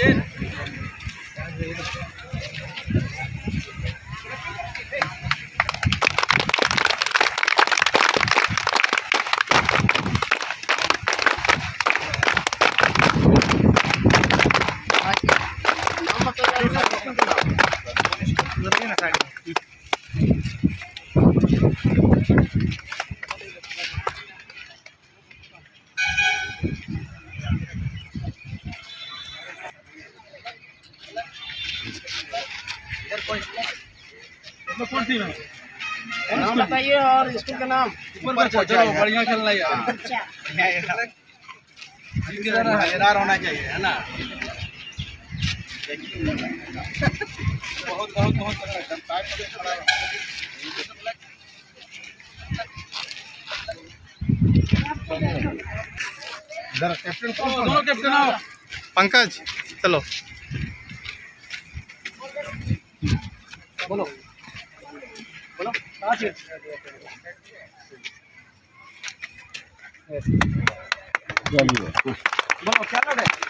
कौन सी में नाम बताइए और स्कूल का नाम। ऊपर चलो, बढ़िया चल रहा है यार। मजेदार होना चाहिए, है ना। बहुत बहुत बहुत कैप्टन दोनों कैप्टन आओ। पंकज चलो बोलो बोलो बोलो क्या लड़ है।